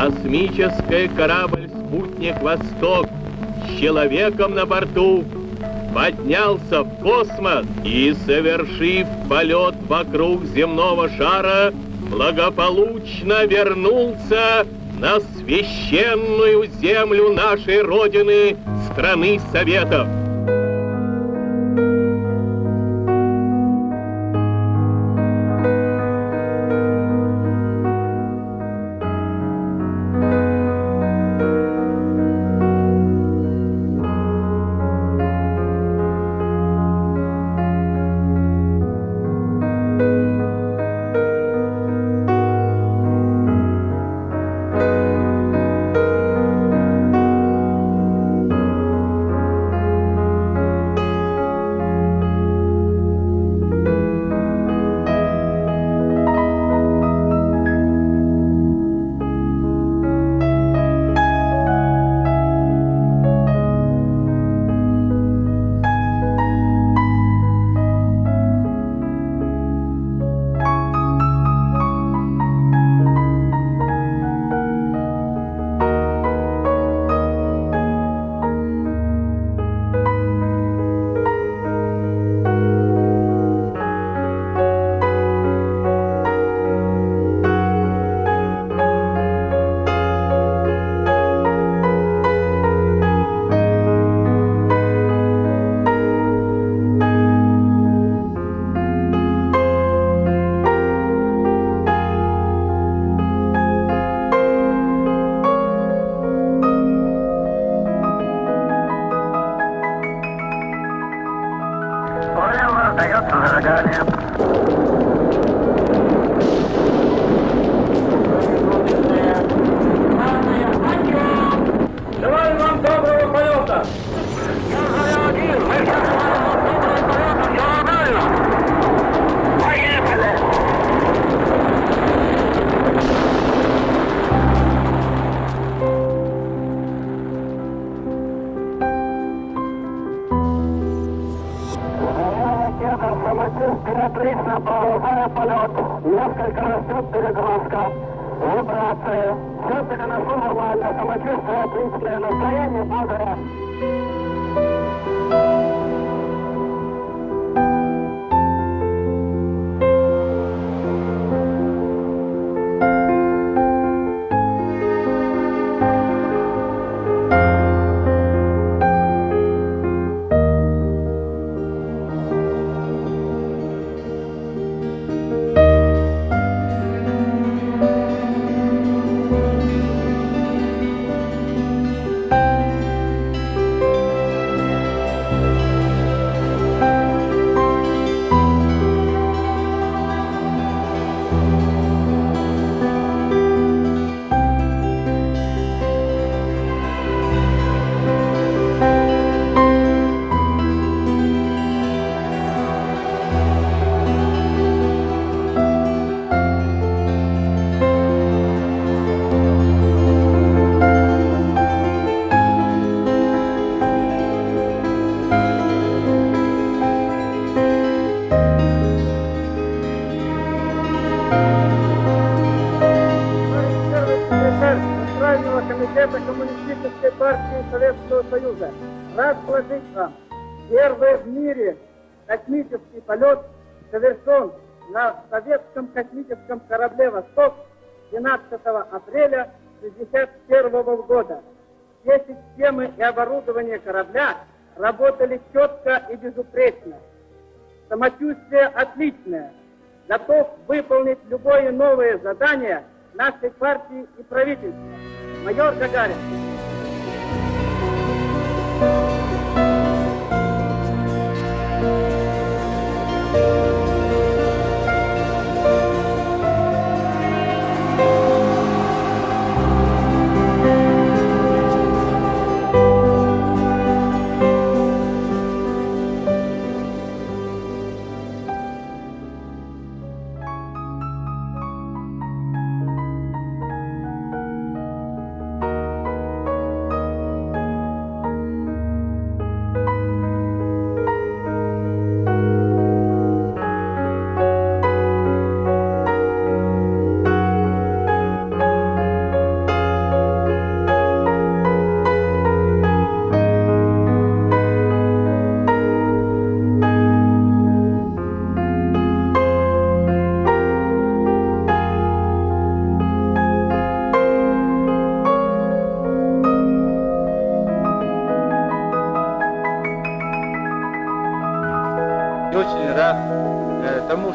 космический корабль-спутник «Восток» с человеком на борту поднялся в космос и, совершив полет вокруг земного шара, благополучно вернулся на священную землю нашей Родины, страны Советов. Желаю вам доброго полета! Отлично, продолжая полет. Несколько растет перегрузка. Вибрация. Все переношу нормально. Самочувствие отличное. Настроение бодрое. Комитета Коммунистической партии Советского Союза. Рад доложить вам, первый в мире космический полет совершен на советском космическом корабле «Восток» 12 апреля 1961 года. Все системы и оборудование корабля работали четко и безупречно. Самочувствие отличное. Готов выполнить любое новое задание нашей партии и правительства. Майор Гагарин.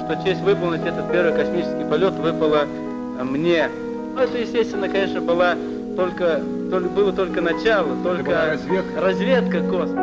что честь выполнить этот первый космический полет выпала мне. Это, естественно, конечно, было только начало, только разведка космоса.